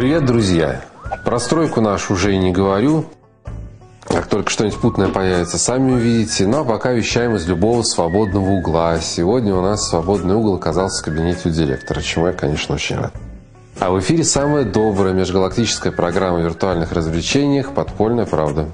Привет, друзья! Про стройку нашу уже и не говорю. Как только что-нибудь путное появится, сами увидите. Ну а пока вещаем из любого свободного угла. Сегодня у нас свободный угол оказался в кабинете у директора, чему я, конечно, очень рад. А в эфире самая добрая межгалактическая программа о виртуальных развлечениях «Подпольная правда».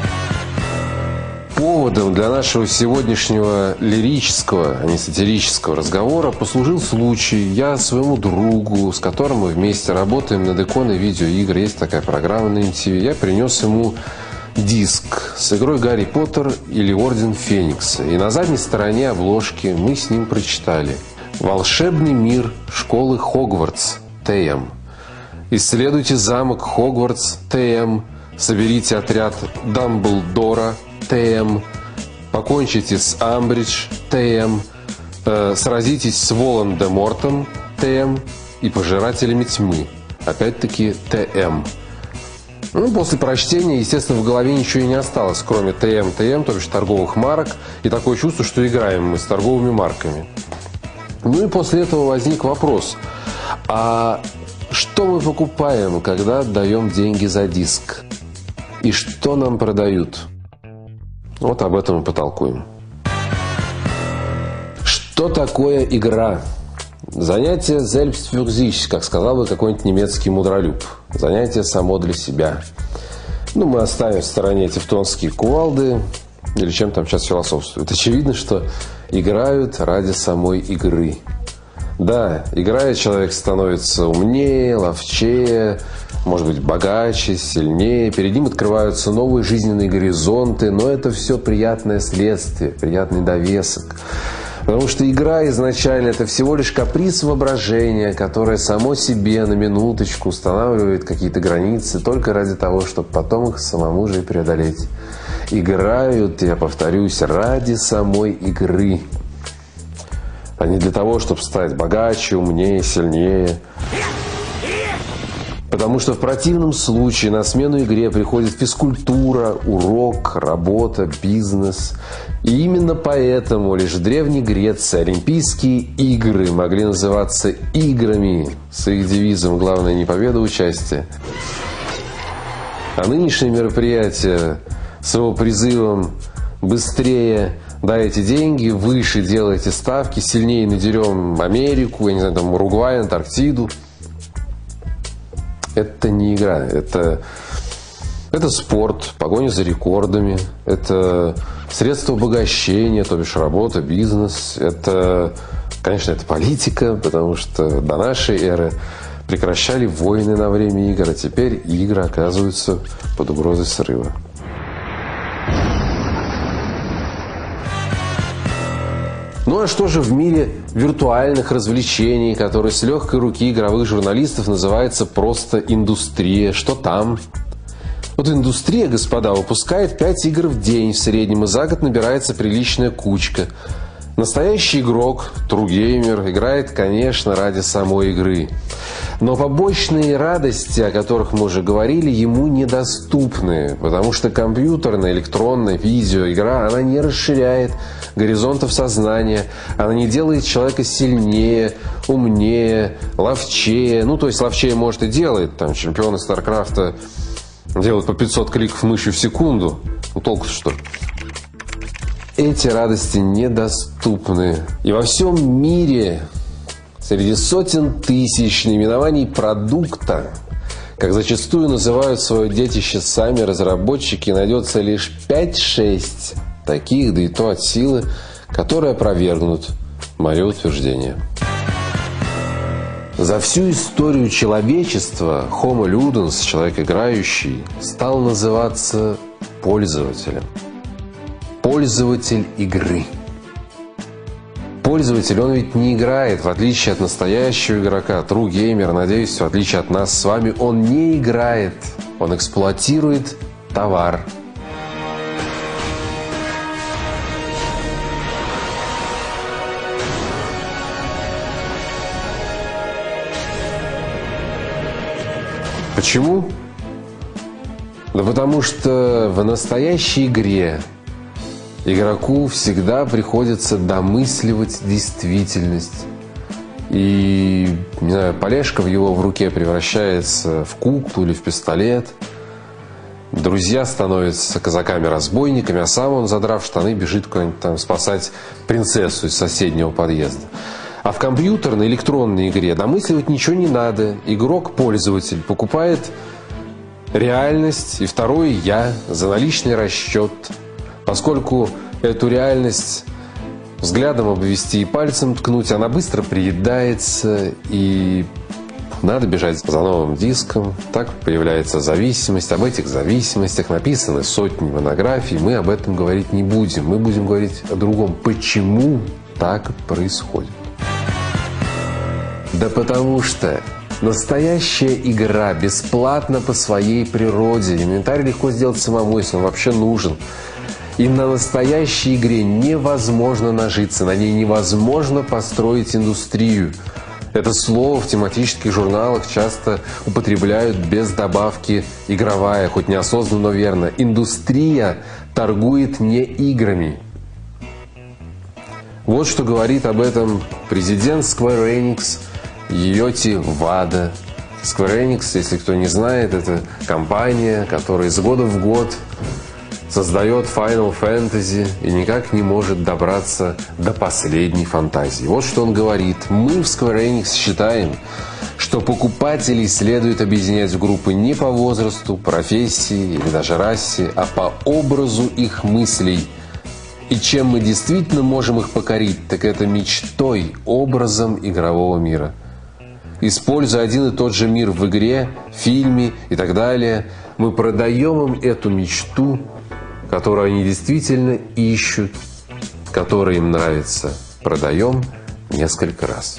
Поводом для нашего сегодняшнего лирического, а не сатирического разговора послужил случай. Я своему другу, с которым мы вместе работаем над иконой видеоигр, есть такая программа на MTV, я принес ему диск с игрой «Гарри Поттер» или «Орден Феникса». И на задней стороне обложки мы с ним прочитали: «Волшебный мир школы Хогвартс, ТМ. Исследуйте замок Хогвартс, ТМ. Соберите отряд Дамблдора, ТМ. Покончите с Амбридж, ТМ. Сразитесь с Волан-де-Мортом, ТМ. И пожирателями тьмы, опять-таки ТМ». Ну, после прочтения, естественно, в голове ничего и не осталось, кроме ТМ, то бишь торговых марок, и такое чувство, что играем мы с торговыми марками. Ну и после этого возник вопрос: а что мы покупаем, когда отдаем деньги за диск? И что нам продают? Вот об этом и потолкуем. Что такое игра? Занятие selbst für sich, как сказал бы какой-нибудь немецкий мудролюб. Занятие само для себя. Ну, мы оставим в стороне тевтонские кувалды, или чем там сейчас философствуют. Очевидно, что играют ради самой игры. Да, играя, человек становится умнее, ловчее, может быть, богаче, сильнее. Перед ним открываются новые жизненные горизонты, но это все приятное следствие, приятный довесок. Потому что игра изначально это всего лишь каприз воображения, которое само себе на минуточку устанавливает какие-то границы только ради того, чтобы потом их самому же и преодолеть. Играют, я повторюсь, ради самой игры, а не для того, чтобы стать богаче, умнее, сильнее. Потому что в противном случае на смену игре приходит физкультура, урок, работа, бизнес. И именно поэтому лишь в Древней Греции Олимпийские игры могли называться играми с их девизом «Главное не победа, а участие». А нынешнее мероприятие с его призывом «быстрее дайте деньги, выше делайте ставки, сильнее надерем Америку, я не знаю, там, Уругвай, Антарктиду». Это не игра, это спорт, погоня за рекордами, это средство обогащения, то бишь работа, бизнес. Это, конечно, это политика, потому что до нашей эры прекращали войны на время игр, а теперь игры оказываются под угрозой срыва. Ну а что же в мире виртуальных развлечений, который с легкой руки игровых журналистов называется просто индустрия? Что там? Вот индустрия, господа, выпускает 5 игр в день в среднем, и за год набирается приличная кучка. Настоящий игрок, true gamer, играет, конечно, ради самой игры. Но побочные радости, о которых мы уже говорили, ему недоступны, потому что компьютерная, электронная видеоигра, она не расширяет горизонтов сознания, она не делает человека сильнее, умнее, ловчее. Ну, то есть ловчее, может, и делает, там, чемпионы Старкрафта делают по 500 кликов мышью в секунду. Ну, толку-то что? Эти радости недоступны. И во всем мире среди сотен тысяч наименований продукта, как зачастую называют свое детище сами разработчики, найдется лишь 5-6 таких, да и то от силы, которые опровергнут мое утверждение. За всю историю человечества Homo ludens, человек играющий, стал называться пользователем. Пользователь игры. Пользователь, он ведь не играет, в отличие от настоящего игрока, true gamer, надеюсь, в отличие от нас с вами, он не играет, он эксплуатирует товар. Почему? Да потому что в настоящей игре игроку всегда приходится домысливать действительность. и, не знаю, полежка в его в руке превращается в куклу или в пистолет. Друзья становятся казаками-разбойниками, а сам он, задрав штаны, бежит куда-нибудь там спасать принцессу из соседнего подъезда. А в компьютерной, электронной игре домысливать ничего не надо. Игрок-пользователь покупает реальность и второе «я» за наличный расчет. Поскольку эту реальность взглядом обвести и пальцем ткнуть, она быстро приедается, и надо бежать за новым диском. Так появляется зависимость. Об этих зависимостях написаны сотни монографий. Мы об этом говорить не будем. Мы будем говорить о другом. Почему так происходит? Да потому что настоящая игра бесплатна по своей природе. Инвентарь легко сделать самому, если он вообще нужен. И на настоящей игре невозможно нажиться, на ней невозможно построить индустрию. Это слово в тематических журналах часто употребляют без добавки «игровая», хоть неосознанно, но верно. Индустрия торгует не играми. Вот что говорит об этом президент Square Enix Йоти Вада. Square Enix, если кто не знает, это компания, которая из года в год создает Final Fantasy и никак не может добраться до последней фантазии. Вот что он говорит. Мы в Square Enix считаем, что покупателей следует объединять в группы не по возрасту, профессии или даже расе, а по образу их мыслей. И чем мы действительно можем их покорить, так это мечтой, образом игрового мира. Используя один и тот же мир в игре, фильме и так далее, мы продаем им эту мечту, которую они действительно ищут, которая им нравится. Продаем несколько раз.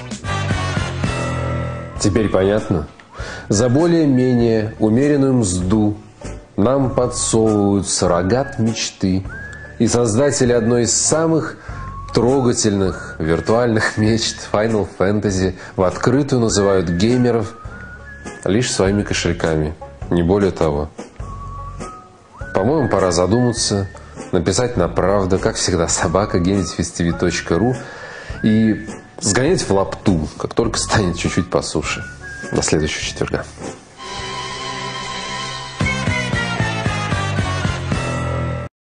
Теперь понятно? За более-менее умеренную мзду нам подсовывают суррогат мечты, и создатели одной из самых трогательных виртуальных мечт Final Fantasy в открытую называют геймеров лишь своими кошельками, не более того. По-моему, пора задуматься, написать на правду, как всегда, @gamesfestival.ru и сгонять в лапту, как только станет чуть-чуть по суше. До следующего четверга.